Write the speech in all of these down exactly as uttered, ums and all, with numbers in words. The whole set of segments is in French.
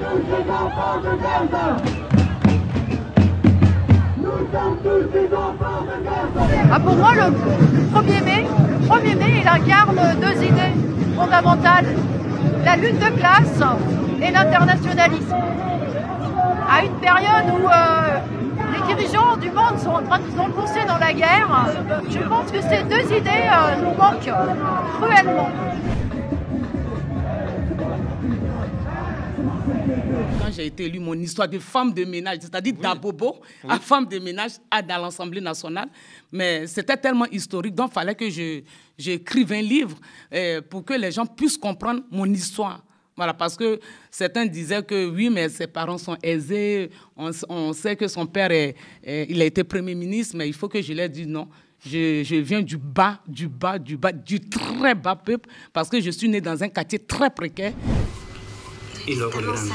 tous des enfants de Gaza. Nous sommes tous des enfants de Gaza. Ah, pour moi, le premier mai, premier mai, il incarne deux idées fondamentales. La lutte de classe et l'internationalisme. À une période où euh, les dirigeants du monde sont en train de nous enfoncer dans la guerre, je pense que ces deux idées euh, nous manquent cruellement. Quand j'ai été élue, mon histoire de femme de ménage, c'est-à-dire oui. d'Abobo oui. à femme de ménage à, dans l'Assemblée nationale, mais c'était tellement historique, donc il fallait que je, j'écrive un livre euh, pour que les gens puissent comprendre mon histoire. Voilà, parce que certains disaient que oui, mais ses parents sont aisés, on, on sait que son père, est, est, il a été Premier ministre, mais il faut que je leur dise non. Je, je viens du bas, du bas, du bas, du très bas peuple, parce que je suis née dans un quartier très précaire. Y luego el grande.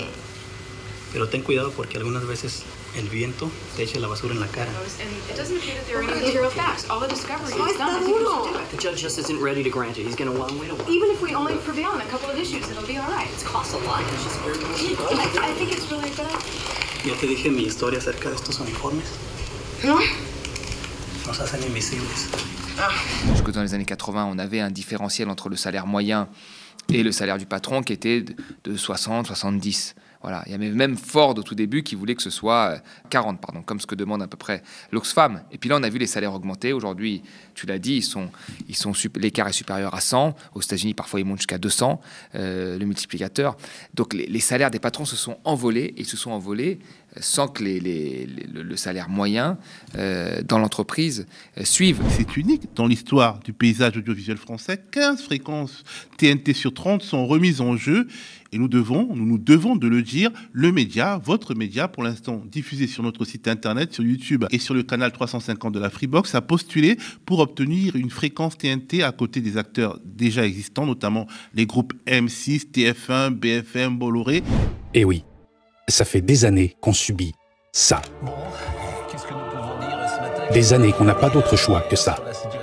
Pero ten cuidado porque algunas veces el viento te echa la basura en la cara. It doesn't appear that there are any material facts. All the discovery is done. I think we should do it. The judge just isn't ready to grant it. He's going to want to wait a while. Even if we only prevail on a couple of issues, it'll be all right. It costs a lot. It's just very I, I think it's really good. Ya te dije mi historia acerca de estos uniformes. No? Nos hacen invisibles. Jusque dans les années quatre-vingts, on avait un différentiel entre le salaire moyen et le salaire du patron qui était de soixante, soixante-dix. Voilà. Il y avait même Ford au tout début qui voulait que ce soit quarante, pardon, comme ce que demande à peu près l'Oxfam. Et puis là, on a vu les salaires augmenter. Aujourd'hui, tu l'as dit, ils sont, ils sont, l'écart est supérieur à cent. Aux États-Unis, parfois, ils montent jusqu'à deux cents, euh, le multiplicateur. Donc, les, les salaires des patrons se sont envolés et se sont envolés sans que les, les, les, le, le salaire moyen euh, dans l'entreprise euh, suive. C'est unique dans l'histoire du paysage audiovisuel français. quinze fréquences T N T sur trente sont remises en jeu. Et nous devons, nous nous devons de le dire, le média, votre média, pour l'instant diffusé sur notre site internet, sur YouTube et sur le canal trois cent cinquante de la Freebox, a postulé pour obtenir une fréquence T N T à côté des acteurs déjà existants, notamment les groupes M six, T F un, B F M, Bolloré. Et oui, ça fait des années qu'on subit ça. Bon, qu'est-ce que nous pouvons dire ce matin ? Des années qu'on n'a pas d'autre choix que ça.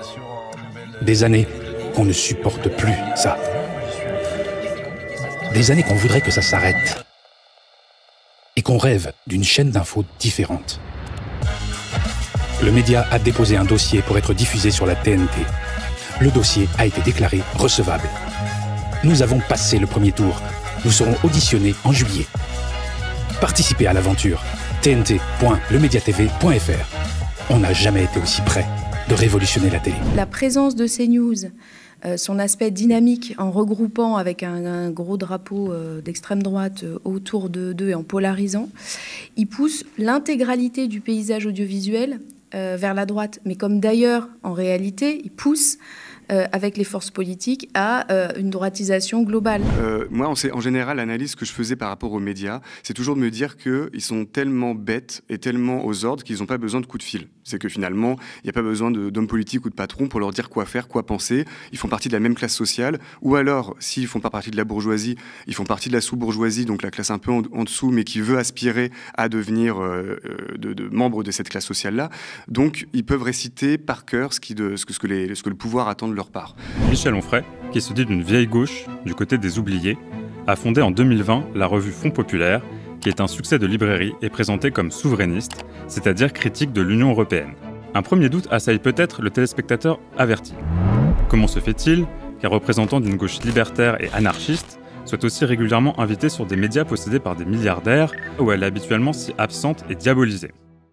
Des années qu'on ne supporte plus ça. Des années qu'on voudrait que ça s'arrête. Et qu'on rêve d'une chaîne d'infos différente. Le média a déposé un dossier pour être diffusé sur la T N T. Le dossier a été déclaré recevable. Nous avons passé le premier tour. Nous serons auditionnés en juillet. Participez à l'aventure. T N T point le média T V point F R. On n'a jamais été aussi près de révolutionner la télé. La présence de CNews, euh, son aspect dynamique en regroupant avec un, un gros drapeau euh, d'extrême droite euh, autour d'eux de, et en polarisant, il pousse l'intégralité du paysage audiovisuel euh, vers la droite. Mais comme d'ailleurs, en réalité, il pousse Euh, avec les forces politiques, à euh, une droitisation globale. Euh, moi, en, en général, l'analyse que je faisais par rapport aux médias, c'est toujours de me dire qu'ils sont tellement bêtes et tellement aux ordres qu'ils n'ont pas besoin de coups de fil. C'est que finalement, il n'y a pas besoin d'hommes politiques ou de patrons pour leur dire quoi faire, quoi penser. Ils font partie de la même classe sociale. Ou alors, s'ils ne font pas partie de la bourgeoisie, ils font partie de la sous-bourgeoisie, donc la classe un peu en, en dessous, mais qui veut aspirer à devenir euh, de, de membre de cette classe sociale-là. Donc, ils peuvent réciter par cœur ce, qui de, ce, que, ce, que les, ce que le pouvoir attend de leur part. Michel Onfray, qui se dit d'une vieille gauche, du côté des oubliés, a fondé en deux mille vingt la revue Fonds Populaire, qui est un succès de librairie et présenté comme souverainiste, c'est-à-dire critique de l'Union européenne. Un premier doute assaille peut-être le téléspectateur averti. Comment se fait-il qu'un représentant d'une gauche libertaire et anarchiste soit aussi régulièrement invité sur des médias possédés par des milliardaires, où elle est habituellement si absente et diabolisée ?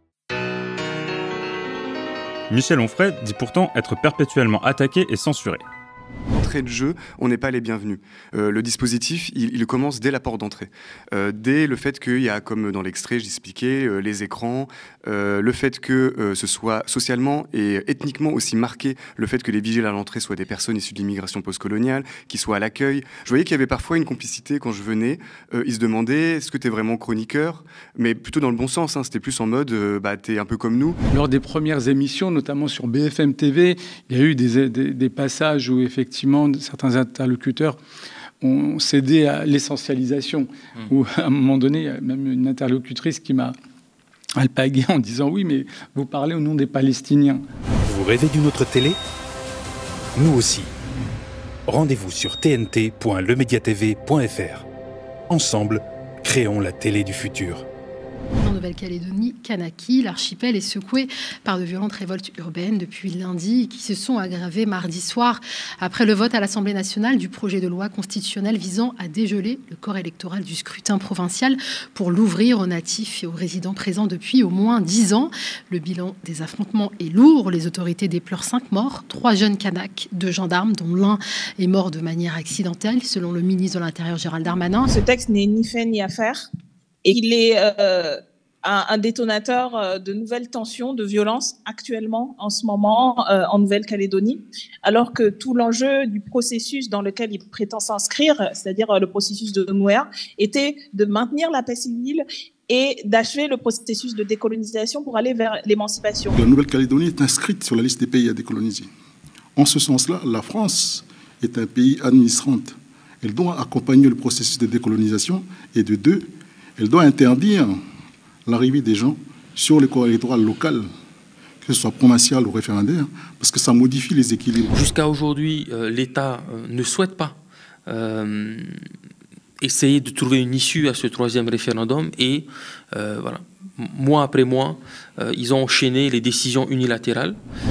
Michel Onfray dit pourtant être perpétuellement attaqué et censuré. Entrée de jeu, on n'est pas les bienvenus. Euh, le dispositif, il, il commence dès la porte d'entrée. Euh, dès le fait qu'il y a, comme dans l'extrait, j'expliquais, euh, les écrans, euh, le fait que euh, ce soit socialement et ethniquement aussi marqué, le fait que les vigiles à l'entrée soient des personnes issues de l'immigration postcoloniale, qui soient à l'accueil. Je voyais qu'il y avait parfois une complicité quand je venais. Euh, ils se demandaient, est-ce que tu es vraiment chroniqueur ? Mais plutôt dans le bon sens, hein, c'était plus en mode, euh, bah, tu es un peu comme nous. Lors des premières émissions, notamment sur B F M T V, il y a eu des, des, des passages où effectivement, Effectivement, certains interlocuteurs ont cédé à l'essentialisation. Mmh. Où, à un moment donné, il y a même une interlocutrice qui m'a alpagué en disant « Oui, mais vous parlez au nom des Palestiniens. » Vous rêvez d'une autre télé ? Nous aussi. Rendez-vous sur T N T point le média T V point F R. Ensemble, Créons la télé du futur. En Nouvelle-Calédonie, Kanaki, l'archipel est secoué par de violentes révoltes urbaines depuis lundi qui se sont aggravées mardi soir après le vote à l'Assemblée nationale du projet de loi constitutionnelle visant à dégeler le corps électoral du scrutin provincial pour l'ouvrir aux natifs et aux résidents présents depuis au moins dix ans. Le bilan des affrontements est lourd. Les autorités déplorent cinq morts, trois jeunes Kanaks, deux gendarmes dont l'un est mort de manière accidentelle selon le ministre de l'Intérieur Gérald Darmanin. Ce texte n'est ni fait ni à faire. Et il est euh, un, un détonateur euh, de nouvelles tensions, de violences actuellement, en ce moment, euh, en Nouvelle-Calédonie, alors que tout l'enjeu du processus dans lequel il prétend s'inscrire, c'est-à-dire euh, le processus de Nouméa, était de maintenir la paix civile et d'achever le processus de décolonisation pour aller vers l'émancipation. La Nouvelle-Calédonie est inscrite sur la liste des pays à décoloniser. En ce sens-là, la France est un pays administrant. Elle doit accompagner le processus de décolonisation et de deux, elle doit interdire l'arrivée des gens sur le corps électoral local, que ce soit provincial ou référendaire, parce que ça modifie les équilibres. Jusqu'à aujourd'hui, euh, l'État euh, ne souhaite pas euh, essayer de trouver une issue à ce troisième référendum et euh, voilà, mois après mois, euh, ils ont enchaîné les décisions unilatérales.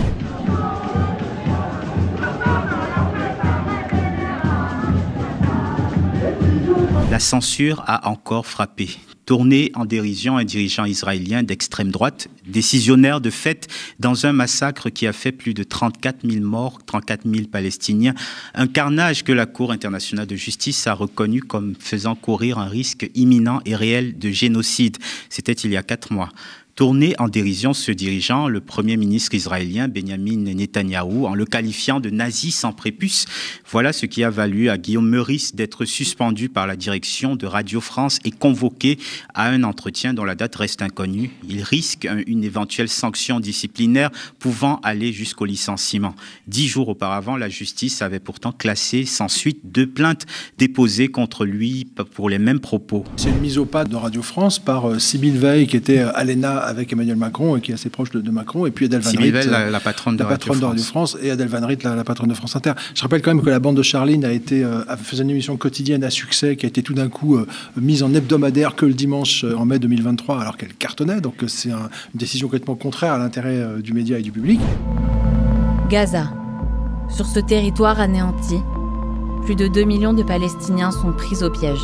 La censure a encore frappé. Tourné en dérision un dirigeant israélien d'extrême droite, décisionnaire de fait dans un massacre qui a fait plus de trente-quatre mille morts, trente-quatre mille Palestiniens, un carnage que la Cour internationale de justice a reconnu comme faisant courir un risque imminent et réel de génocide. C'était il y a quatre mois. Tourné en dérision ce dirigeant, le Premier ministre israélien Benjamin Netanyahou, en le qualifiant de nazi sans prépuce. Voilà ce qui a valu à Guillaume Meurice d'être suspendu par la direction de Radio France et convoqué à un entretien dont la date reste inconnue. Il risque une éventuelle sanction disciplinaire pouvant aller jusqu'au licenciement. Dix jours auparavant, la justice avait pourtant classé sans suite deux plaintes déposées contre lui pour les mêmes propos. C'est une mise au pas de Radio France par euh, Sybille Veil, qui était à l'E N A avec Emmanuel Macron et qui est assez proche de, de Macron, et puis Adèle Van Riet, Veil, la, la patronne, de, la Radio patronne de Radio France, et Adèle Van Riet, la, la patronne de France Inter. Je rappelle quand même que la bande de Charline a été euh, faisait une émission quotidienne à succès qui a été tout d'un coup euh, mise en hebdomadaire que le dimanche euh, en mai deux mille vingt-trois, alors qu'elle cartonnait. Donc euh, c'est un, une décision complètement contraire à l'intérêt euh, du média et du public. Gaza. Sur ce territoire anéanti, plus de deux millions de Palestiniens sont pris au piège.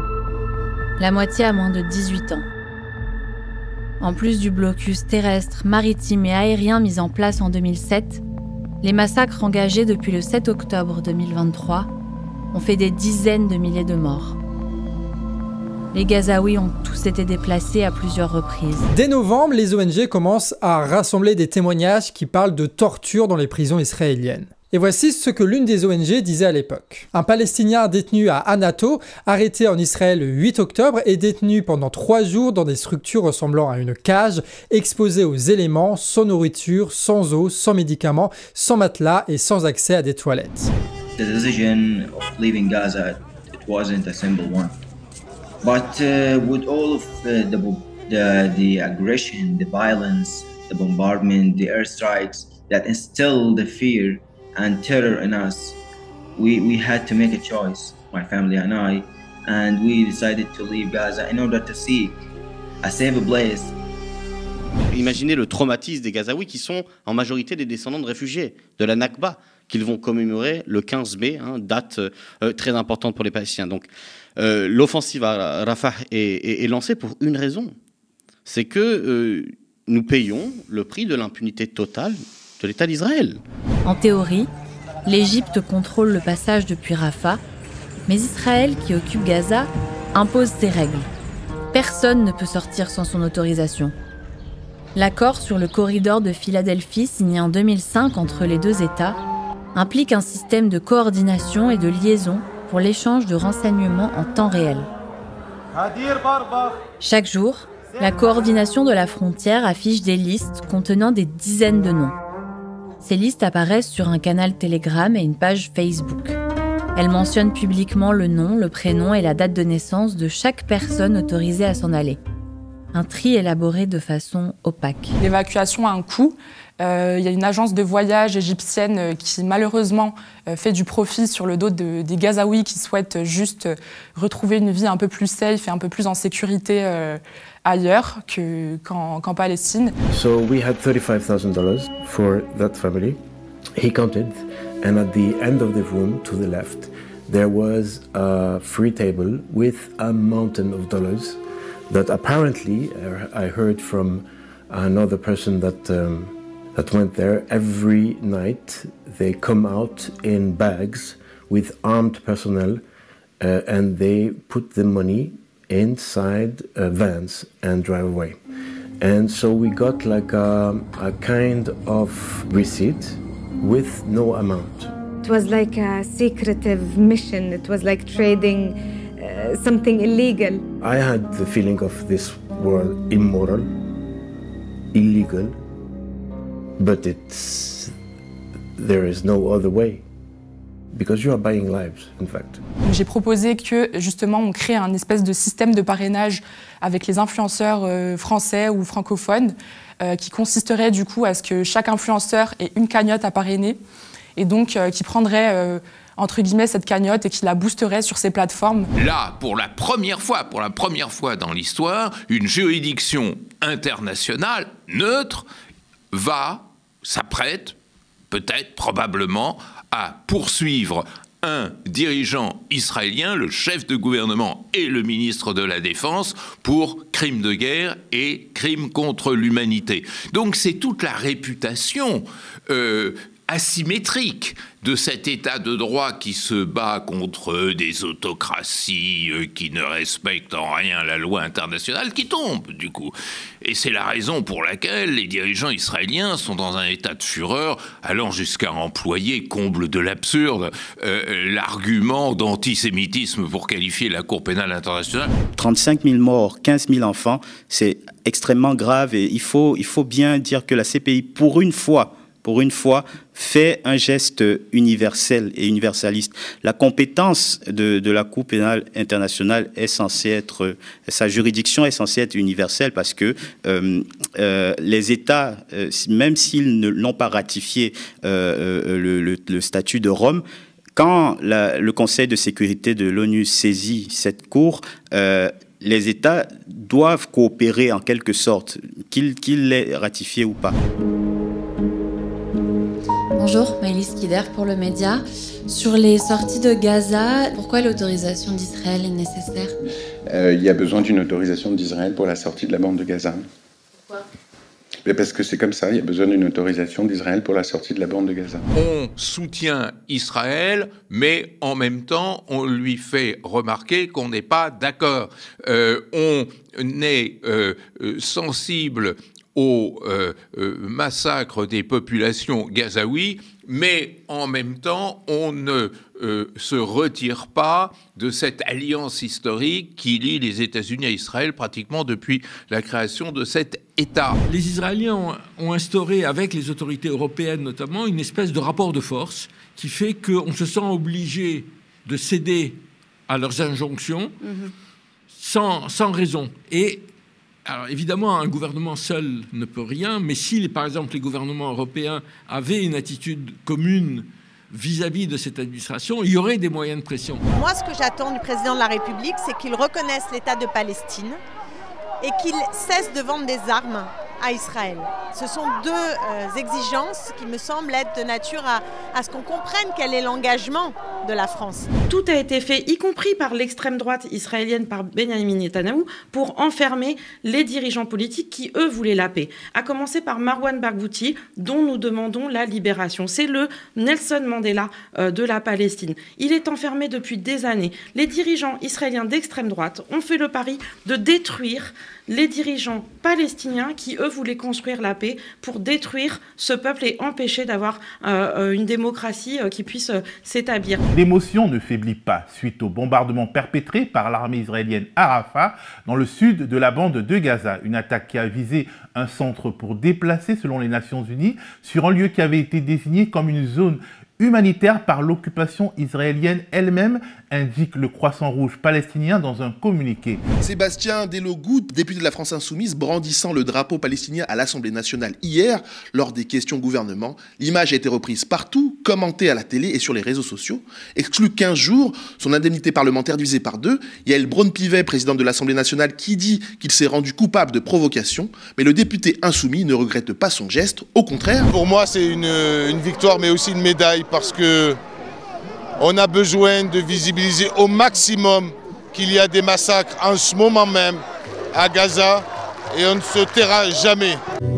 La moitié a moins de dix-huit ans. En plus du blocus terrestre, maritime et aérien mis en place en deux mille sept, les massacres engagés depuis le sept octobre deux mille vingt-trois ont fait des dizaines de milliers de morts. Les Gazaouis ont tous été déplacés à plusieurs reprises. Dès novembre, les O N G commencent à rassembler des témoignages qui parlent de torture dans les prisons israéliennes. Et voici ce que l'une des O N G disait à l'époque. Un Palestinien détenu à Anato, arrêté en Israël le huit octobre, est détenu pendant trois jours dans des structures ressemblant à une cage, exposé aux éléments, sans nourriture, sans eau, sans médicaments, sans matelas et sans accès à des toilettes. The decision of leaving Gaza, it wasn't a simple one. But uh, with all of uh, the, the, the aggression, the violence, the bombardment, the airstrikes that instill the fear and terror in us, we, we had to make a choice, my family and I, and we decided to leave Gaza in order to seek a safe place. Imaginez le traumatisme des Gazaouis qui sont en majorité des descendants de réfugiés, de la Nakba, qu'ils vont commémorer le quinze mai, hein, date euh, très importante pour les Palestiniens. Donc euh, l'offensive à Rafah est, est, est lancée pour une raison, c'est que euh, nous payons le prix de l'impunité totale de l'État d'Israël. En théorie, l'Égypte contrôle le passage depuis Rafah, mais Israël, qui occupe Gaza, impose ses règles. Personne ne peut sortir sans son autorisation. L'accord sur le corridor de Philadelphie, signé en deux mille cinq entre les deux États, implique un système de coordination et de liaison pour l'échange de renseignements en temps réel. Chaque jour, la coordination de la frontière affiche des listes contenant des dizaines de noms. Ces listes apparaissent sur un canal Telegram et une page Facebook. Elles mentionnent publiquement le nom, le prénom et la date de naissance de chaque personne autorisée à s'en aller. Un tri élaboré de façon opaque. L'évacuation a un coût. Euh, il y a une agence de voyage égyptienne qui malheureusement euh, fait du profit sur le dos de, des Gazaouis qui souhaitent juste retrouver une vie un peu plus safe et un peu plus en sécurité euh, ailleurs que, qu'en, qu'en Palestine. So we had thirty-five thousand dollars for that family. He counted, and at the end of the room to the left, there was a free table with a mountain of dollars that apparently, I heard from another person that um, that went there, every night they come out in bags with armed personnel uh, and they put the money inside uh, vans and drive away. And so we got like a, a kind of receipt with no amount. It was like a secretive mission. It was like trading uh, something illegal. I had the feeling of this world immoral, illegal, but it's, there is no other way. Because you are buying lives, in fact. J'ai proposé que, justement, on crée un espèce de système de parrainage avec les influenceurs euh, français ou francophones, euh, qui consisterait du coup à ce que chaque influenceur ait une cagnotte à parrainer, et donc euh, qui prendrait, euh, entre guillemets, cette cagnotte et qui la boosterait sur ses plateformes. Là, pour la première fois, pour la première fois dans l'histoire, une juridiction internationale neutre va, s'apprête, peut-être, probablement, à poursuivre un dirigeant israélien, le chef de gouvernement et le ministre de la Défense, pour crimes de guerre et crimes contre l'humanité. Donc c'est toute la réputation euh, asymétrique de cet état de droit qui se bat contre des autocraties euh, qui ne respectent en rien la loi internationale qui tombe, du coup. Et c'est la raison pour laquelle les dirigeants israéliens sont dans un état de fureur, allant jusqu'à employer, comble de l'absurde, euh, l'argument d'antisémitisme pour qualifier la Cour pénale internationale. trente-cinq mille morts, quinze mille enfants, c'est extrêmement grave et il faut, il faut bien dire que la C P I, pour une fois, pour une fois, fait un geste universel et universaliste. La compétence de, de la Cour pénale internationale est censée être, sa juridiction est censée être universelle parce que euh, euh, les États, euh, même s'ils ne l'ont pas ratifié euh, le, le, le statut de Rome, quand la, le Conseil de sécurité de l'ONU saisit cette Cour, euh, les États doivent coopérer en quelque sorte, qu'ils qu'ils l'aient ratifié ou pas. Bonjour, Maëlys Kider pour le Média. Sur les sorties de Gaza, pourquoi l'autorisation d'Israël est nécessaire ? euh, Il y a besoin d'une autorisation d'Israël pour la sortie de la bande de Gaza. Pourquoi ? Mais parce que c'est comme ça, il y a besoin d'une autorisation d'Israël pour la sortie de la bande de Gaza. On soutient Israël, mais en même temps, on lui fait remarquer qu'on n'est pas d'accord. Euh, on est euh, sensible au euh, euh, massacre des populations gazaouis, mais en même temps, on ne euh, se retire pas de cette alliance historique qui lie les États-Unis à Israël pratiquement depuis la création de cet État. Les Israéliens ont, ont instauré, avec les autorités européennes notamment, une espèce de rapport de force qui fait qu'on se sent obligé de céder à leurs injonctions mmh. sans, sans raison. Et alors évidemment, un gouvernement seul ne peut rien, mais si, par exemple, les gouvernements européens avaient une attitude commune vis-à-vis de cette administration, il y aurait des moyens de pression. Moi, ce que j'attends du président de la République, c'est qu'il reconnaisse l'État de Palestine et qu'il cesse de vendre des armes à Israël. Ce sont deux euh, exigences qui me semblent être de nature à, à ce qu'on comprenne quel est l'engagement de la France. Tout a été fait, y compris par l'extrême droite israélienne, par Benyamin Netanyahou, pour enfermer les dirigeants politiques qui, eux, voulaient la paix. À commencer par Marwan Barghouti, dont nous demandons la libération. C'est le Nelson Mandela euh, de la Palestine. Il est enfermé depuis des années. Les dirigeants israéliens d'extrême droite ont fait le pari de détruire les dirigeants palestiniens qui, eux, voulaient construire la paix pour détruire ce peuple et empêcher d'avoir euh, une démocratie euh, qui puisse euh, s'établir. L'émotion ne faiblit pas suite au bombardement perpétré par l'armée israélienne à Rafah, dans le sud de la bande de Gaza. Une attaque qui a visé un centre pour déplacer, selon les Nations Unies, sur un lieu qui avait été désigné comme une zone humanitaire par l'occupation israélienne elle-même, indique le Croissant Rouge palestinien dans un communiqué. Sébastien Delogout, député de la France Insoumise, brandissant le drapeau palestinien à l'Assemblée nationale hier, lors des questions au gouvernement. L'image a été reprise partout, commentée à la télé et sur les réseaux sociaux. Exclu quinze jours, son indemnité parlementaire divisée par deux. Yael Braun-Pivet, présidente de l'Assemblée nationale, qui dit qu'il s'est rendu coupable de provocation. Mais le député insoumis ne regrette pas son geste, au contraire. Pour moi, c'est une, une victoire, mais aussi une médaille, parce que on a besoin de visibiliser au maximum qu'il y a des massacres en ce moment même à Gaza et on ne se taira jamais.